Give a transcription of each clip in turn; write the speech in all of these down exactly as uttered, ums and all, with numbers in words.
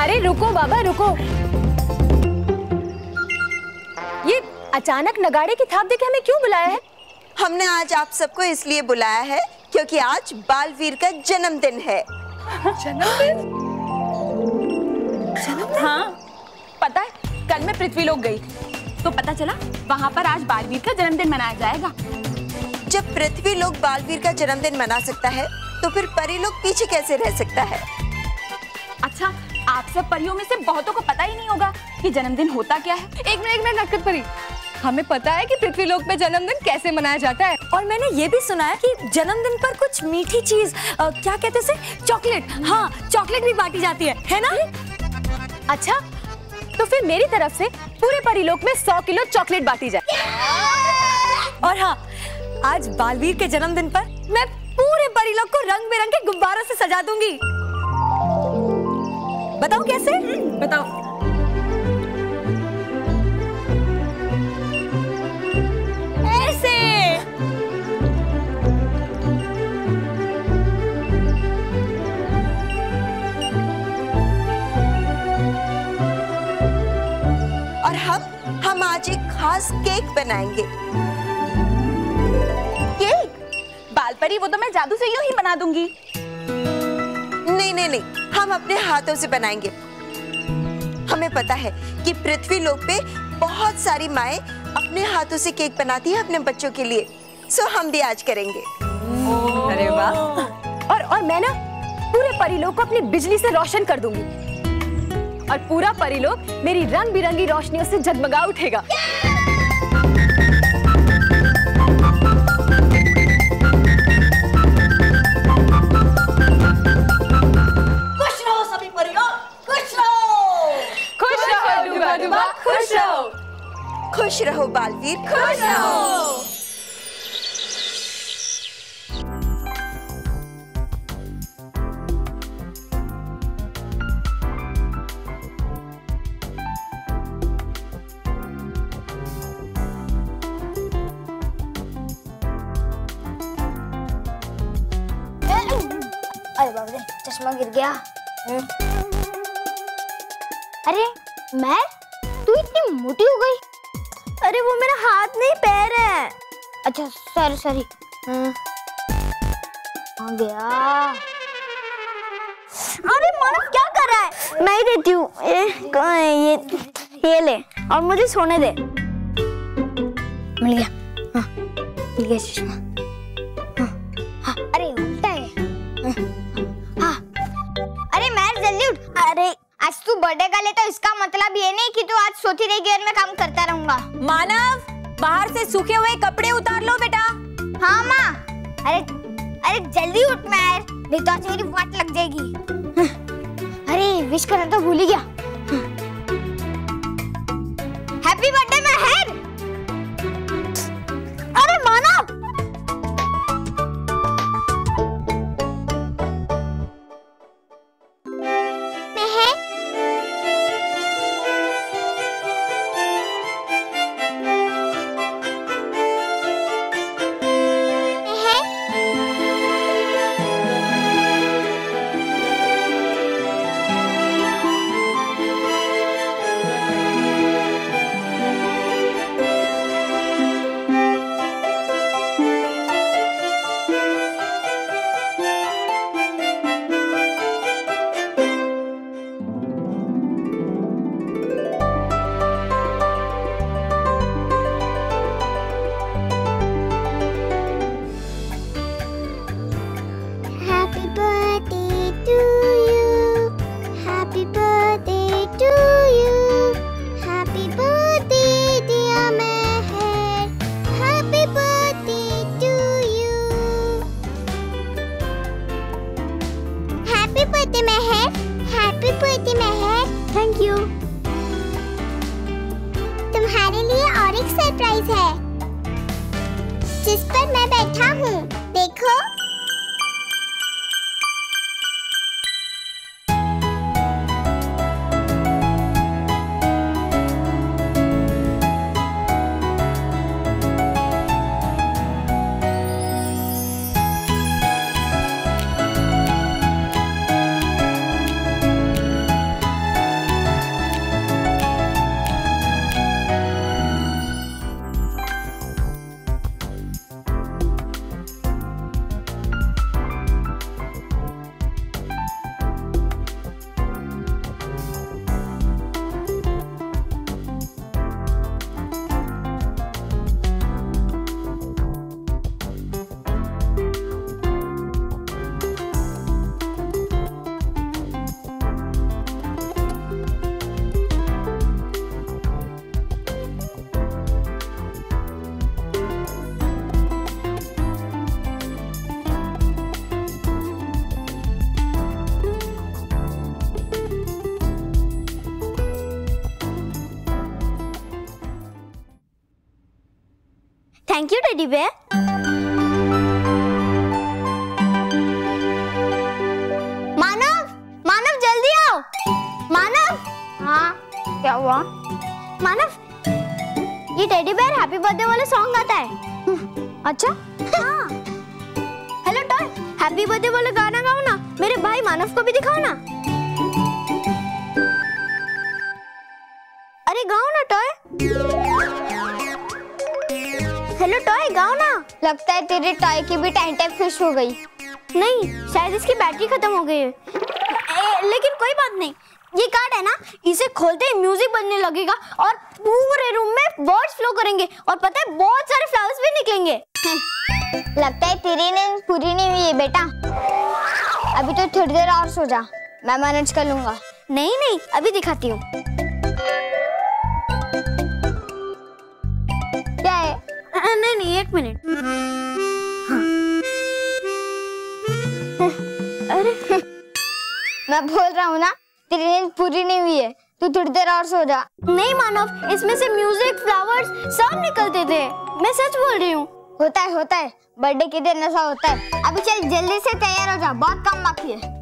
अरे रुको बाबा रुको, ये अचानक नगाड़े की थाप देके हमें क्यों बुलाया है? हमने आज आप सबको इसलिए बुलाया है क्योंकि आज बाल वीर का जन्मदिन है। जन्मदिन? हाँ, पता है कल मैं पृथ्वी लोक गई तो पता चला वहाँ पर आज बाल वीर का जन्मदिन मनाया जाएगा। जब पृथ्वी लोक बाल वीर का जन्मदिन मना सकता है तो फिर परी लोग पीछे कैसे रह सकता है? अच्छा, आप सब परियों में से बहुतों को पता ही नहीं होगा कि जन्मदिन होता क्या है। एक मिनट एक मिनट नटखट परी, हमें पता है कि पृथ्वी लोक पे जन्मदिन कैसे मनाया जाता है, और मैंने ये भी सुना है कि जन्मदिन पर कुछ मीठी चीज, आ, क्या कहते हैं, चॉकलेट, हाँ चॉकलेट भी बांटी जाती है, है ना? अच्छा, तो फिर मेरी तरफ से पूरे परिलोक में सौ किलो चॉकलेट बांटी जाए। और हाँ, आज बालवीर के जन्मदिन पर मैं पूरे परिलोक को रंग बिरंगे गुब्बारों से सजा दूंगी। बताओ कैसे? बताओ। ऐसे। और हम हम आज एक खास केक बनाएंगे। केक? बाल परी, वो तो मैं जादू से यूं ही बना दूंगी। नहीं नहीं नहीं, हम अपने हाथों से बनाएंगे। हमें पता है कि पृथ्वी लोक पे बहुत सारी माएं अपने हाथों से केक बनाती हैं अपने बच्चों के लिए, सो हम भी आज करेंगे। अरे वाह! और और मैं ना पूरे परिलोक को अपनी बिजली से रोशन कर दूंगी, और पूरा परिलोक मेरी रंग बिरंगी रोशनियों से जगमगा उठेगा। खुश रहो, खुश रहो बालवीर, खुश रहो। अरे बाबा रे, चश्मा गिर गया। अरे मैं, तू इतनी मोटी हो गई? अरे वो मेरा हाथ नहीं, पैर है। अच्छा सॉरी सॉरी। आ गया। अरे मानव क्या कर रहा है? मैं ही देती हूँ। ये कहाँ है? ये ये ले और मुझे सोने दे। मिल गया। हाँ मिल गया चश्मा। हाँ हाँ, अरे उल्टा है। हाँ अरे मैं जल्दी उठ। अरे आज तू बर्थडे का ले तो इसका मतलब ये नहीं कि तू आज सोती रही घर में काम करता रहूंगा। मानव, बाहर से सूखे हुए कपड़े उतार लो बेटा। हाँ माँ। अरे अरे जल्दी उठ मेहर, नहीं तो आज मेरी वाट लग जाएगी। अरे विश करना तो भूल ही गया। Happy birthday Mehar. अरे मानव, तुम्हारे लिए और एक सरप्राइज है जिस पर मैं बैठा हूँ, देखो। Thank you teddy bear. Manav, Manav जल्दी आओ। मानव। हाँ क्या हुआ? मानव, ये टेडी बेयर हैप्पी बर्थडे वाला सॉन्ग गाता है। अच्छा हाँ। हेलो टॉय, हैप्पी बर्थडे वाला गाना गाओ ना, मेरे भाई मानव को भी दिखाओ ना। अरे गाओ ना टॉय। हेलो टॉय गाओ ना। लगता है तेरे टॉय की भी टाइम टेप फिश हो गई। नहीं, शायद इसकी बैटरी खत्म हो गई है। ए, लेकिन कोई बात नहीं, ये कार्ड है ना, इसे खोलते ही म्यूजिक बजने लगेगा और पूरे रूम में वर्ड्स फ्लो करेंगे और पता है बहुत सारे फ्लावर्स भी निकलेंगे। लगता है तेरी नींद पूरी नहीं हुई है बेटा। अभी तो थोड़ी देर और सो जा, मैं मैनेज कर लूंगा। नहीं नहीं, अभी दिखाती हूँ। क्या है? आ, नहीं नहीं, एक मिनट। अरे मैं बोल रहा हूँ ना, तेरी नींद पूरी नहीं हुई है, तू थोड़ी देर और सो जा। नहीं मानव, इसमें से म्यूजिक, फ्लावर्स सब निकलते थे, मैं सच बोल रही हूँ। होता है होता है, बर्थडे के दिन ऐसा होता है। अभी चल जल्दी से तैयार हो जा, बहुत काम बाकी है।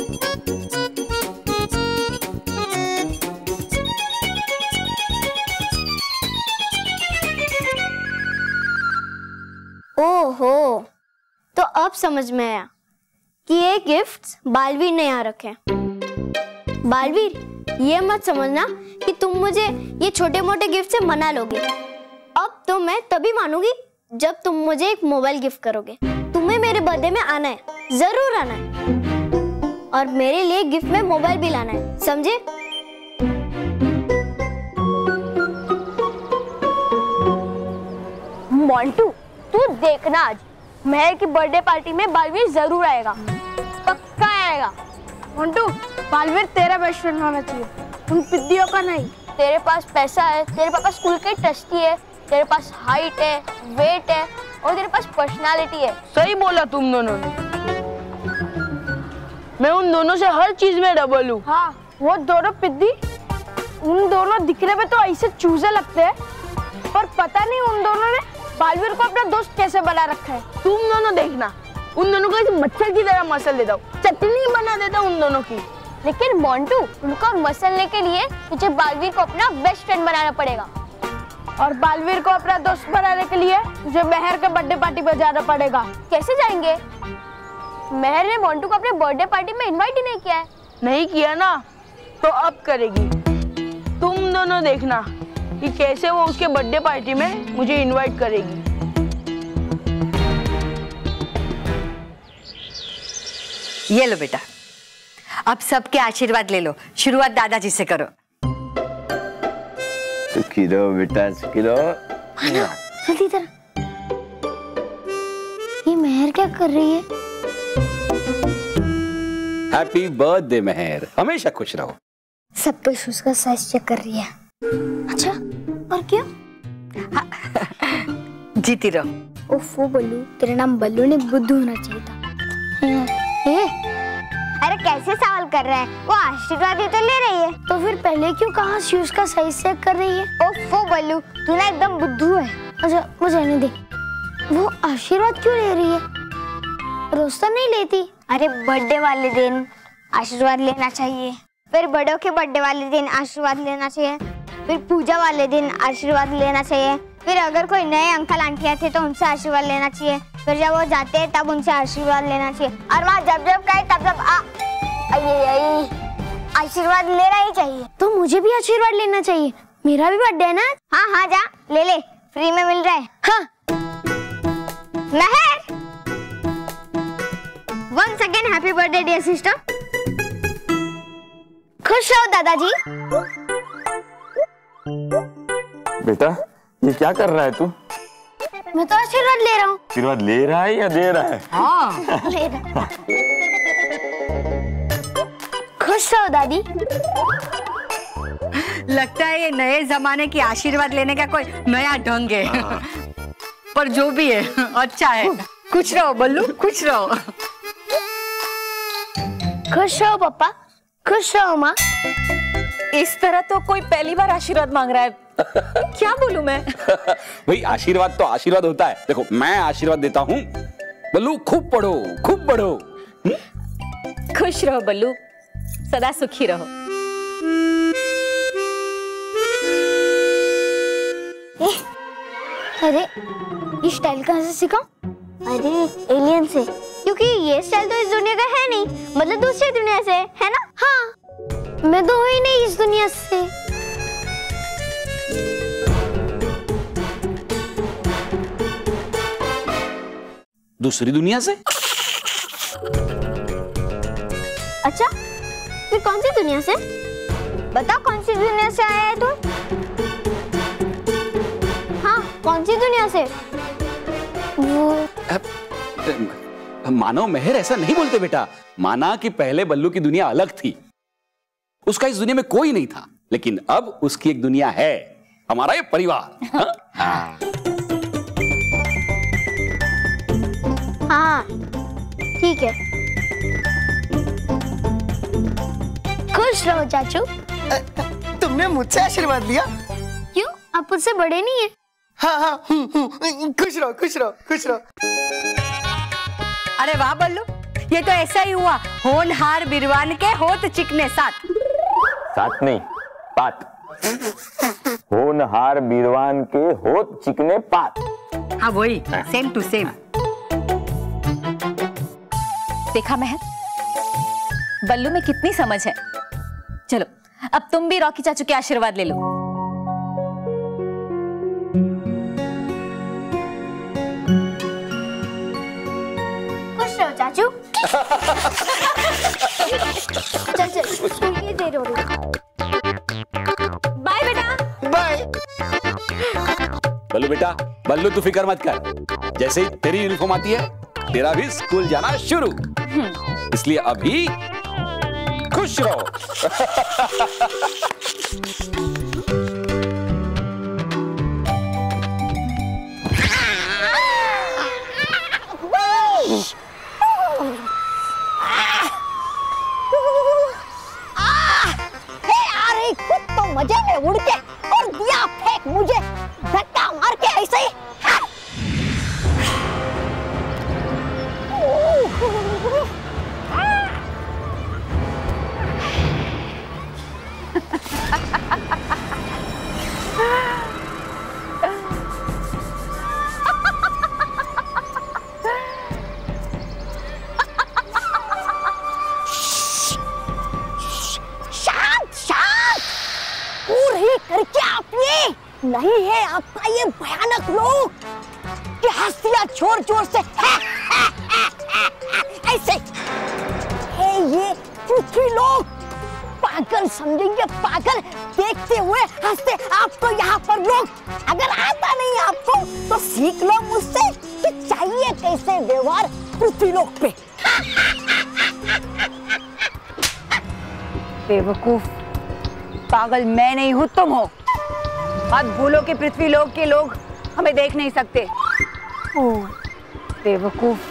ओहो, तो अब समझ में आया कि ये गिफ्ट्स बालवीर ने यहाँ रखे। बालवीर, ये मत समझना कि तुम मुझे ये छोटे मोटे गिफ्ट से मना लोगे। अब तो मैं तभी मानूंगी जब तुम मुझे एक मोबाइल गिफ्ट करोगे। तुम्हें मेरे बर्थडे में आना है, जरूर आना है, और मेरे लिए गिफ्ट में मोबाइल भी लाना है, समझे? मोंटू, तू देखना आज मेहर की बर्थडे पार्टी में बालवीर जरूर आएगा, पक्का आएगा। मोंटू, बालवीर तेरा बेस्ट फ्रेंड होना चाहिए, उन पिद्दियों का नहीं। तेरे पास पैसा है, तेरे पापा स्कूल के ट्रस्टी है, तेरे पास हाइट है, वेट है और तेरे पास पर्सनालिटी है। सही बोला तुम दोनों ने, मैं उन दोनों से हर चीज में डबल हूँ। हाँ, वो दोनों पिद्दी, उन दोनों दिखने में तो ऐसे चूजे लगते हैं, पर पता नहीं उन दोनों ने बालवीर को अपना दोस्त कैसे बना रखा है। तुम दोनों देखना, उन दोनों को ऐसे मच्छर की तरह मसल देता हूँ, चटनी बना देता हूँ उन दोनों की। लेकिन मोंटू, उनको मसलने के लिए तुझे बालवीर को अपना बेस्ट फ्रेंड बनाना पड़ेगा, और बालवीर को अपना दोस्त बनाने के लिए तुझे मेहर के बर्थडे पार्टी पर जाना पड़ेगा। कैसे जाएंगे? मेहर ने मोंटू को अपने बर्थडे पार्टी में इनवाइट ही नहीं किया है। नहीं किया ना, तो अब करेगी। तुम दोनों देखना कि कैसे वो उसके बर्थडे पार्टी में मुझे इनवाइट करेगी। ये लो बेटा, अब सबके आशीर्वाद ले लो। शुरुआत दादाजी से करो। सुखी रहो बेटा, सुखी रहो। जल्दी इधर। ये मेहर क्या कर रही है? हैप्पी बर्थडे मेहर, हमेशा खुश रहो। सब कुछ उसका साइज चेक कर रही है। अच्छा, और क्यों? जीती रहो। ओफो बल्लू, तेरा नाम बल्लू ने बुद्धू होना चाहिए था। ए, अरे कैसे सवाल कर रहा है? वो आशीर्वाद ही तो ले रही है। तो फिर पहले क्यों कहा शूज का साइज चेक कर रही है? ओफो बल्लू, तू ना एकदम बुद्धू है। अच्छा मुझे नहीं दे, वो आशीर्वाद क्यों ले रही है? रोज तो नहीं लेती। अरे बर्थडे वाले दिन आशीर्वाद लेना चाहिए, फिर बड़ों के बर्थडे वाले दिन आशीर्वाद लेना चाहिए, फिर पूजा वाले दिन आशीर्वाद लेना चाहिए, फिर अगर कोई नए अंकल आंटी आते तो उनसे आशीर्वाद लेना चाहिए, फिर जब वो जाते हैं तब उनसे आशीर्वाद लेना चाहिए, और वहाँ जब जब कहे तब जब आ आशीर्वाद लेना ही चाहिए। तो मुझे भी आशीर्वाद लेना चाहिए, मेरा भी बर्थडे है ना। हाँ हाँ जा ले ले, फ्री में मिल रहा है। हाँ मेहर, once again happy birthday dear sister। खुश रहो दादाजी। बेटा ये क्या कर रहा है तू? मैं तो आशीर्वाद ले रहा हूँ। आशीर्वाद ले रहा है या दे रहा है? हाँ ले रहा। खुश रहो दादी। लगता है ये नए जमाने की आशीर्वाद लेने का कोई नया ढंग है। पर जो भी है अच्छा है। खुश रहो बल्लू, खुश रहो। खुश रहो पापा, खुश रहो माँ। इस तरह तो कोई पहली बार आशीर्वाद मांग रहा है। क्या बोलूं मैं? भाई आशीर्वाद तो आशीर्वाद होता है। देखो मैं आशीर्वाद देता हूँ, बल्लू खूब पढ़ो, खूब पढ़ो। खुश रहो बल्लू, सदा सुखी रहो। ए, अरे ये स्टाइल कहाँ से सीखा? अरे एलियन से, क्योंकि ये स्टाइल तो इस दुनिया का है नहीं, मतलब दूसरी दुनिया से है ना? हाँ, मैं तो हुई नहीं इस दुनिया से। दूसरी दुनिया से? अच्छा, फिर कौन सी दुनिया से? बता कौन सी दुनिया से आया है तू? हाँ, कौन सी दुनिया से? वो मानव मेहर ऐसा नहीं बोलते बेटा। माना कि पहले बल्लू की दुनिया अलग थी, उसका इस दुनिया में कोई नहीं था, लेकिन अब उसकी एक दुनिया है, हमारा ये परिवार। हाँ? हाँ। हाँ, ठीक है। खुश रहो चाचू। तुमने मुझसे आशीर्वाद लिया? क्यों, आप मुझसे बड़े नहीं है? हाँ हाँ, हुँ, हुँ, खुश रहो, खुश रहो, खुश रहो। अरे वाह बल्लू, ये तो ऐसा ही हुआ, होनहार बिरवान के होत चिकने साथ। साथ नहीं, पात। होनहार बीरवान के होत चिकने पात। हाँ वही, सेम टू सेम। देखा मेहर, बल्लू में कितनी समझ है। चलो अब तुम भी रॉकी चाचू के आशीर्वाद ले लो। खुश रहो चाचू। चल चल, ये दे रही हूँ। बाय बेटा। बाय। बल्लू बेटा, बल्लू तू फिक्र मत कर, जैसे ही तेरी यूनिफॉर्म आती है तेरा भी स्कूल जाना शुरू, इसलिए अभी खुश रहो। अरे खुद तो मजे में उड़ के और दिया फेंक मुझे धक्का मार के ऐसे ही। शांत शांत, पूरी करके आप ये नहीं है आपका ये भयानक लोग कि हंसियां जोर जोर से ऐसे है ये पृथ्वी लोग। पागल समझेंगे पागल, देखते हुए हंसते आपको यहाँ पर लोग। अगर आता नहीं आपको तो सीख लो मुझसे कि चाहिए कैसे व्यवहार पृथ्वी लोग पे। बेवकूफ, पागल मैं नहीं हूँ, तुम हो। मत भूलो कि पृथ्वी लोक के लोग हमें देख नहीं सकते। बेवकूफ।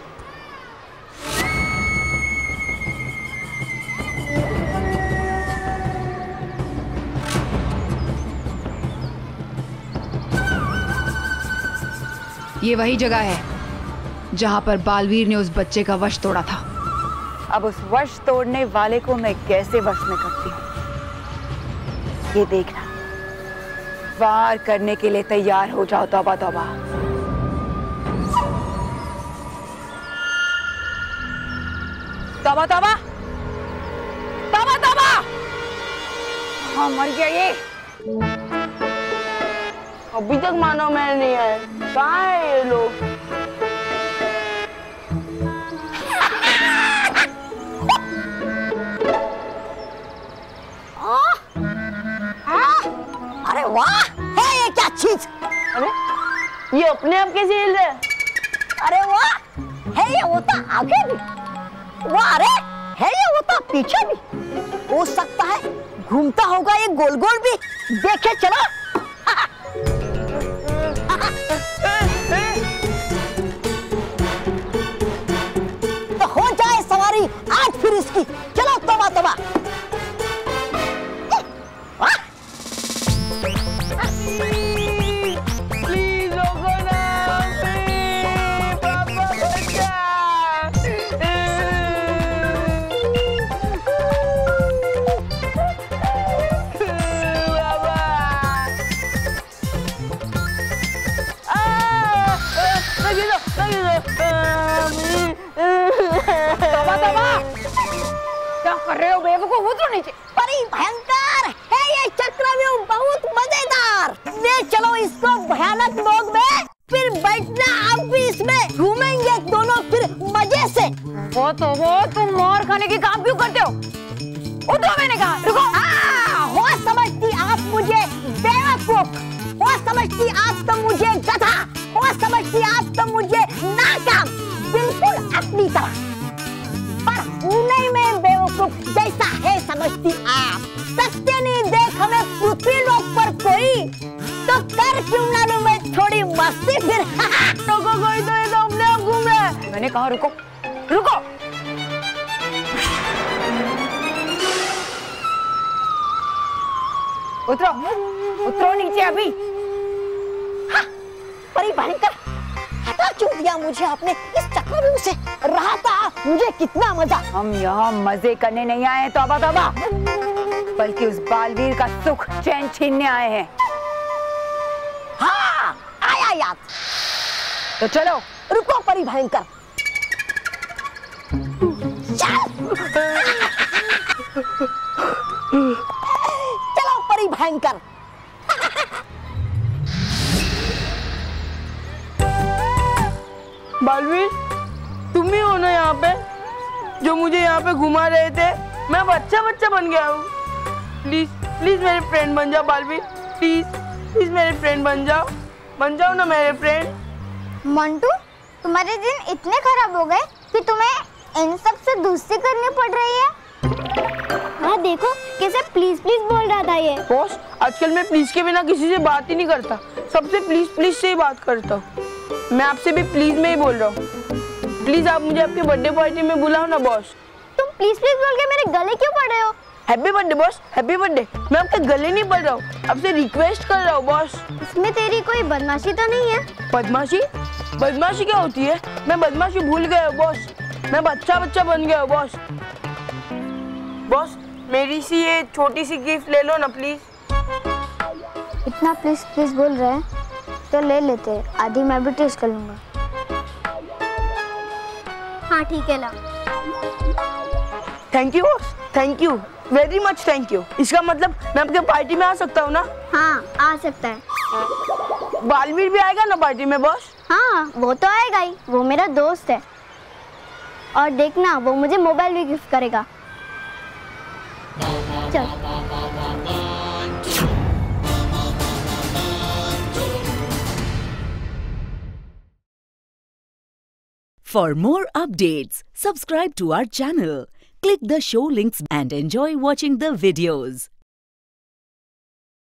ये वही जगह है जहां पर बालवीर ने उस बच्चे का वश तोड़ा था। अब उस वश तोड़ने वाले को मैं कैसे वश में करती हूँ, ये देखना। वार करने के लिए तैयार हो जाओ। तौबा तौबा। तौबा तौबा तौबा तौबा। हाँ, मर गया ये। अभी तक मानव महर नहीं आए, कहाँ है ये लोग? अरे वाह, है ये क्या चीज? अरे ये अपने आप कैसे हिल रहा है? अरे वाह, है ये होता आगे भी, वाह अरे है ये होता पीछे भी। हो सकता है घूमता होगा ये गोल गोल भी, देखे चलो। तो हो जाए सवारी आज फिर इसकी। चलो तौबा तौबा। कर रहे हो बेवकूफ? उतरो नीचे। परी भयंकर है ये चक्रव्यूह, बहुत मजेदार। ले चलो इसको भयानक मोग में, फिर बैठना आप भी इसमें, घूमेंगे दोनों फिर मजे से। वो तो वो तुम मार खाने की काम क्यों करते हो? उठो, मैंने कहा रुको। हाँ, हो समझती आप मुझे बेवकूफ, हो समझती आप तो मुझे गधा, हो समझती आप तो मुझे नाकाम, बिल्कुल अपनी तरह। पर हूँ नहीं मैं बेवकूफ जैसा है समझती आप। सत्य नहीं देख हमें पृथ्वी लोक पर कोई, तो कर क्यों ना लूं मैं थोड़ी मस्ती फिर। रुको, कोई तो ये तो अपने आप घूम रहा है। मैंने कहा रुको, रुको। उतरो, उतरो नीचे अभी। हाँ, परी भयंकर, हटा क्यों दिया मुझे आपने इस चक्रव्यूह से? रहा था मुझे कितना मजा। हम यहाँ मजे करने नहीं आए तौबा तौबा, बल्कि उस बालवीर का सुख चैन छीनने आए हैं। हाँ, आया याद। तो चलो। रुको परी भयंकर, चलो परी भयंकर। बालवीर, तुम ही हो ना यहाँ पे, जो मुझे यहाँ पे घुमा रहे थे? मैं बच्चा बच्चा बन गया हूँ। प्लीज प्लीज मेरे फ्रेंड बन जाओ बालवीर, प्लीज प्लीज मेरे फ्रेंड बन जाओ, बन जाओ ना मेरे फ्रेंड। मंटू, तुम्हारे दिन इतने खराब हो गए कि तुम्हें इन सब से दोस्ती करनी पड़ रही है। हाँ देखो कैसे प्लीज प्लीज बोल रहा था ये। बॉस, आजकल मैं प्लीज के बिना किसी से बात ही नहीं करता, सबसे प्लीज प्लीज से ही बात करता हूँ। मैं आपसे भी प्लीज में ही बोल रहा हूँ। प्लीज आप मुझे आपके बर्थडे पार्टी में बुलाओ ना बॉस। तुम प्लीज प्लीज बोल के मेरे गले क्यों पड़ रहे हो? Happy birthday boss, happy birthday. मैं आपके गले नहीं पड़ रहा हूँ, आपसे रिक्वेस्ट कर रहा हूँ बॉस। इसमें तेरी कोई बदमाशी तो नहीं है? बदमाशी? बदमाशी क्या होती है? मैं बदमाशी भूल गया हूँ बॉस, मैं बच्चा बच्चा बन गया हूँ बॉस। बॉस, मेरी सी ये छोटी सी गिफ्ट ले लो ना प्लीज। इतना प्लीज प्लीज बोल रहे हैं तो ले लेते, आधी मैं भी टेस्ट कर लूंगा। हाँ ठीक है, ला। Thank you boss, thank you very much, thank you. इसका मतलब मैं आपके पार्टी में आ सकता हूँ ना? हाँ आ सकता है। बालवीर भी आएगा ना पार्टी में बॉस? हाँ वो तो आएगा ही, वो मेरा दोस्त है। और देखना वो मुझे मोबाइल भी गिफ्ट करेगा। चल। For more updates, subscribe to our channel, click the show links and enjoy watching the videos.